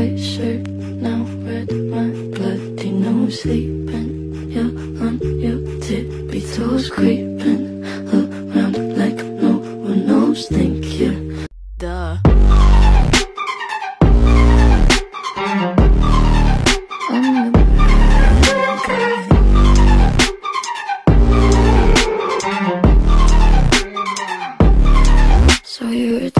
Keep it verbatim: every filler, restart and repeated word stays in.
white shirt, now red, my bloody nose sleeping. You're on your tippy toes, creeping around like no one knows. Think you're